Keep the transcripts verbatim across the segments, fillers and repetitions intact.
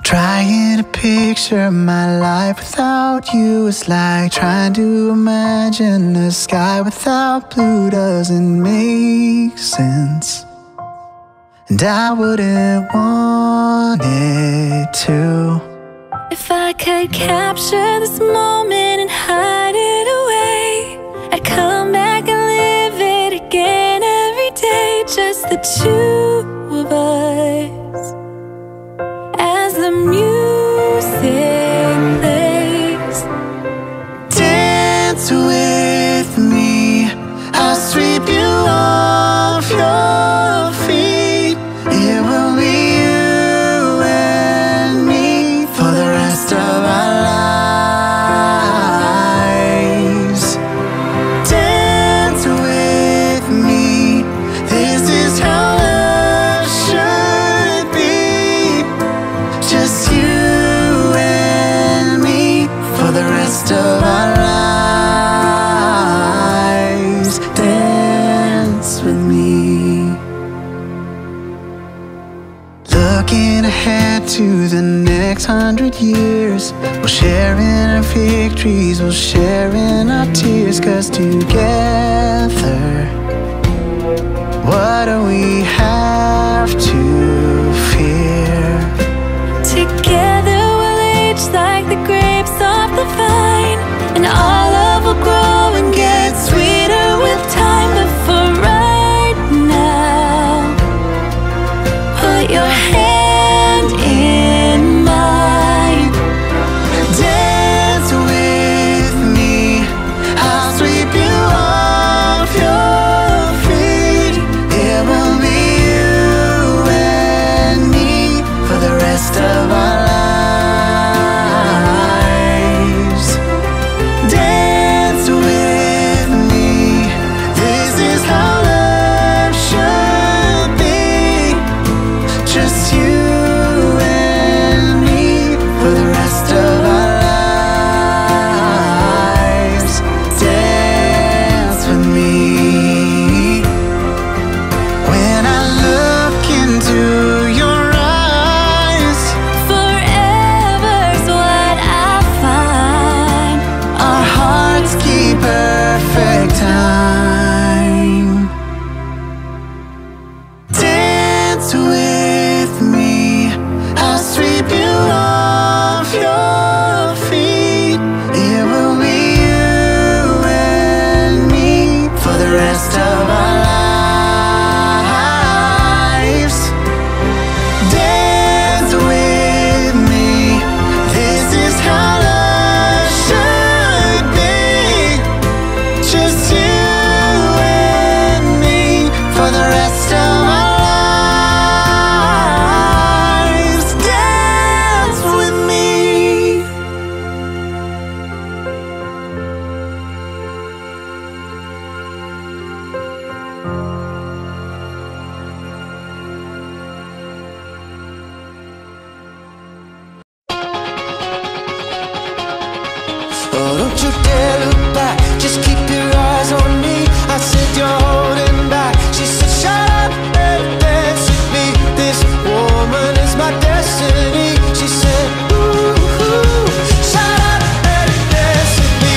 Trying to picture my life without you is like trying to imagine a sky without blue. Doesn't make sense, and I wouldn't want it to. If I could capture this moment and hide it away, I'd come back and live it again every day. Just the two of us, as the music plays. Dance with me, I'll sweep you off your feet. It will be you and me for the rest of our lives. Dance with me, this is how love should be. Just you and me for the rest of our lives. Dance with me. Looking ahead to the next hundred years, we'll share in our victories, we'll share in our tears. Cause together, what do we have to fear? Together we'll age like the grapes off the vine, and all love will grow and get sweeter with time. But for right now, put your hand in mine. Dance with me, I'll sweep you off your feet. It will be you and me for the rest of our lives. Dance with me, this is how love should be. Just you and me for the rest of our lives. Dance with me. When I look into your eyes, Forever's what I find. our hearts keep perfect time. Dance with me, I'll sweep you off your feet. It will be you and me for the rest of our lives. Dance with me, this is how love should be. Just you and me for the rest of our lives. Dance with me. Oh, don't you dare look back, just keep your eyes on me. I said you're holding back. She said shut up and dance with me. This woman is my destiny. She said ooh, ooh, shut up and dance with me.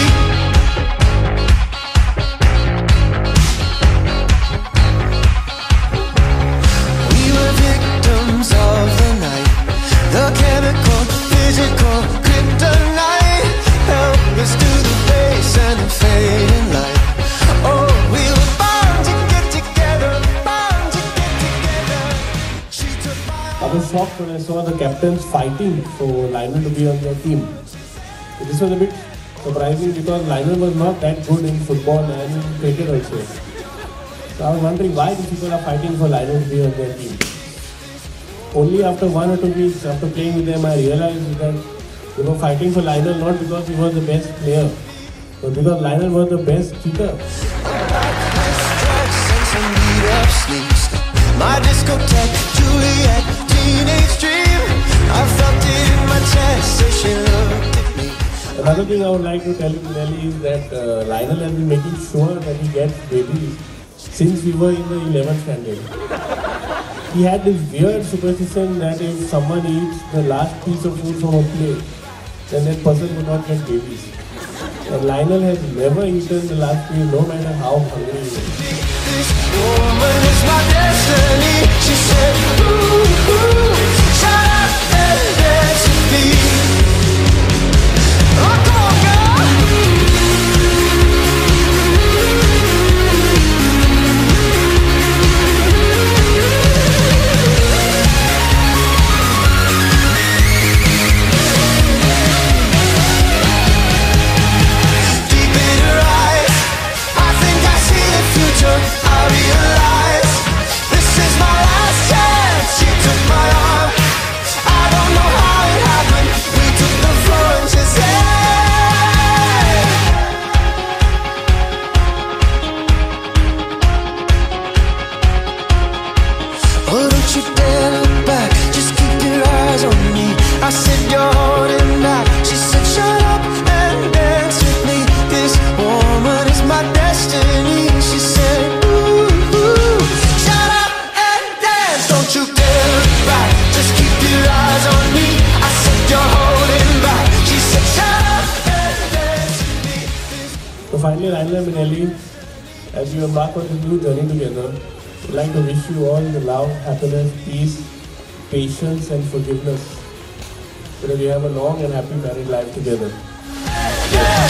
We were victims of the night, the chemical, physical, kryptonite. Help us to the base and the fading light. Oh, we were bound to get together, bound to get together. She took my I was shocked when I saw the captains fighting for Linel to be on their team. This was a bit surprising because Linel was not that good in football and in cricket also. So I was wondering why these people are fighting for Linel to be on their team. Only after one or two weeks after playing with them, I realized that they were fighting for Linel not because he was the best player, but because Linel was the best keeper. my discotheque, Juliet, teenage dream. I felt it in my chest as she looked at me. Another thing I would like to tell you, Minelli, is that uh, Linel has been making sure that he gets babies since we were in the eleventh standard. he had this weird superstition that if someone eats the last piece of food from a plate, then that person would not get babies. And Linel has never eaten the last piece, no matter how hungry he is. This woman is my destiny. She said, ooh, ooh, shut up and dance with me. Oh, come on, girl. Deep in her eyes, I think I see the future. I realize this is my last chance. She took my arm. I don't know how it happened. We took the floor and she said, oh, don't you dare look back. Just keep your eyes on me. I said, you're holding back. She said, shut up and dance with me. This woman is my destiny. She said, ooh, ooh, shut up and dance. Don't you dare look back. Just keep your eyes on me. I said, you're holding back. She said, shut up and dance with me. This So finally, Linel and Minelli, as you embark on this new journey together, I'd like to wish you all the love, happiness, peace, patience and forgiveness, so that you have a long and happy married life together. yeah.